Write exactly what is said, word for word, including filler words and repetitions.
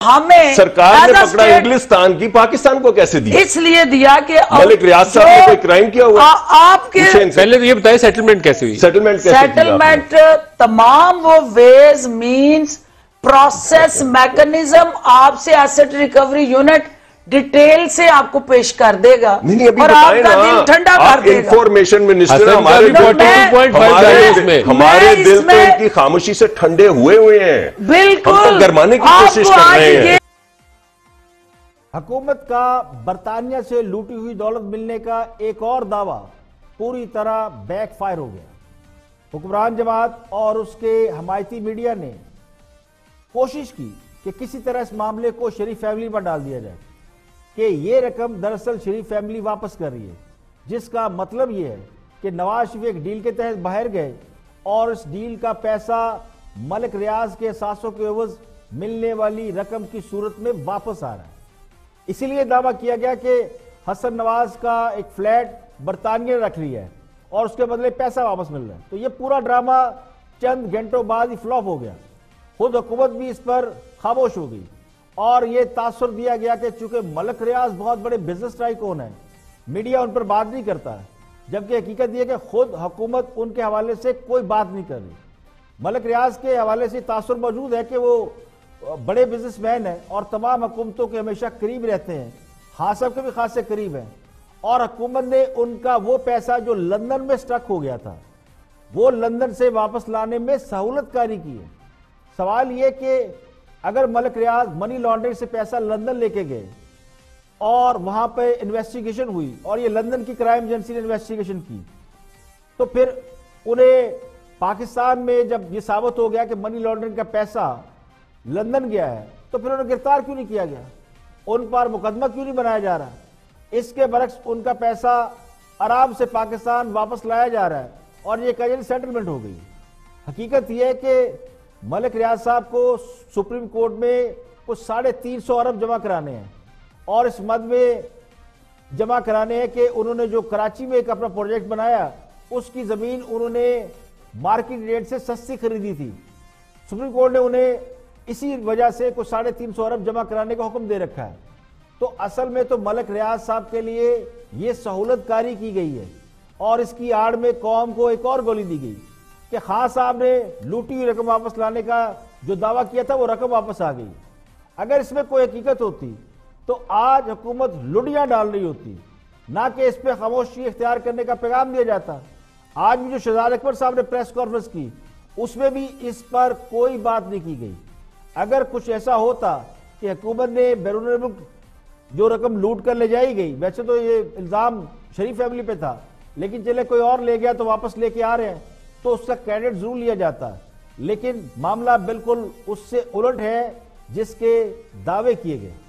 ہمیں سرکار نے پکڑا انگلستان کی، پاکستان کو کیسے دیا؟ اس لیے دیا کہ ملک ریاض صاحب نے کوئی کرائم کیا ہوا؟ آپ کے پہلے تو یہ بتائیں سیٹلمنٹ کیسے ہوئی؟ سیٹلمنٹ کیسے کیا؟ سیٹلمنٹ تمام وہ ویز مینز پروسیس میکنزم آپ سے ایسٹ ریکوری یونٹ ڈیٹیل سے آپ کو پیش کر دے گا اور آپ کا دل ٹھنڈا کر دے گا۔ انفارمیشن منسٹر ہمارے ہمارے دل تو ان کی خاموشی سے ٹھنڈے ہوئے ہوئے ہیں، بالکل ہم تو گرمانے کی کوشش کر رہے ہیں۔ حکومت کا برطانیہ سے لوٹی ہوئی دولت ملنے کا ایک اور دعویٰ پوری طرح بیک فائر ہو گیا۔ حکمران جماعت اور اس کے حمایتی میڈیا نے کوشش کی کہ کسی طرح اس معاملے کو شریف فیملی پر ڈال دیا جائے کہ یہ رقم دراصل شریف فیملی واپس کر رہی ہے، جس کا مطلب یہ ہے کہ نواز شریف ایک ڈیل کے تحت باہر گئے اور اس ڈیل کا پیسہ ملک ریاض کے اثاثوں کے عوض ملنے والی رقم کی صورت میں واپس آ رہا ہے۔ اسی لیے دعویٰ کیا گیا کہ حسن نواز کا ایک فلیٹ برطانیہ نے رکھ لیا ہے اور اس کے بدلے پیسہ واپس مل رہا ہے۔ تو یہ پورا ڈرامہ چند گھنٹوں بعد ہی فلاپ ہو گیا، خود حکومت بھی اس پر خاموش ہو گئی اور یہ تاثر دیا گیا کہ چونکہ ملک ریاض بہت بڑے بزنس ٹائکون ہیں، میڈیا ان پر بات نہیں کرتا ہے، جبکہ حقیقت یہ کہ خود حکومت ان کے حوالے سے کوئی بات نہیں کر رہی۔ ملک ریاض کے حوالے سے تاثر موجود ہے کہ وہ بڑے بزنس مین ہیں اور تمام حکومتوں کے ہمیشہ قریب رہتے ہیں، خان صاحب کے بھی خاصے قریب ہیں، اور حکومت نے ان کا وہ پیسہ جو لندن میں سٹک ہو گیا تھا وہ لندن سے واپس لانے میں سہولت کاری کی ہے۔ سوال یہ کہ اگر ملک ریاض منی لانڈرنگ سے پیسہ لندن لے کے گئے اور وہاں پہ انویسٹیگیشن ہوئی اور یہ لندن کی کرائم ایجنسی نے انویسٹیگیشن کی، تو پھر انہیں پاکستان میں جب یہ ثابت ہو گیا کہ منی لانڈرنگ کا پیسہ لندن گیا ہے تو پھر انہیں گرفتار کیوں نہیں کیا گیا؟ ان پر مقدمہ کیوں نہیں بنایا جا رہا؟ اس کے برعکس ان کا پیسہ آرام سے پاکستان واپس لایا جا رہا ہے اور یہ کیجوئل سیٹلمنٹ ہو گئی۔ حقیقت یہ ہے کہ ملک ریاض صاحب کو سپریم کورٹ میں کچھ ساڑھے تین سو ارب جمع کرانے ہیں اور اس مد میں جمع کرانے ہیں کہ انہوں نے جو کراچی میں ایک اپنا پروجیکٹ بنایا اس کی زمین انہوں نے مارکیٹ ریٹ سے سستی خریدی تھی۔ سپریم کورٹ نے انہیں اسی وجہ سے کچھ ساڑھے تین سو ارب جمع کرانے کا حکم دے رکھا ہے۔ تو اصل میں تو ملک ریاض صاحب کے لیے یہ سہولت کاری کی گئی ہے اور اس کی آڑ میں قوم کو ایک اور گولی دی گئی کہ خان صاحب نے لوٹی ہوئی رقم واپس لانے کا جو دعویٰ کیا تھا وہ رقم واپس آ گئی۔ اگر اس میں کوئی حقیقت ہوتی تو آج حکومت لڈیاں ڈال رہی ہوتی، نہ کہ اس پہ خاموشی اختیار کرنے کا پیغام دیا جاتا۔ آج بھی جو شہزاد اکبر صاحب نے پریس کانفرنس کی اس میں بھی اس پر کوئی بات نہیں کی گئی۔ اگر کچھ ایسا ہوتا کہ حکومت نے بیرون ملک جو رقم لوٹ کر لے جائی گئی، ویسے تو یہ الزام شریف فیملی پہ تھا لیکن چلے کوئی اور لے گیا تو واپس لے کے آ رہے ہیں تو اس کا کریڈٹ ضرور لیا جاتا ہے، لیکن معاملہ بالکل اس سے الٹ ہے جس کے دعوے کیے گئے۔